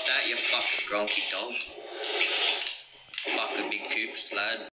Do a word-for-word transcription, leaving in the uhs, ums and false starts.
that, you fucking gronky dog. Fucking big poop slad.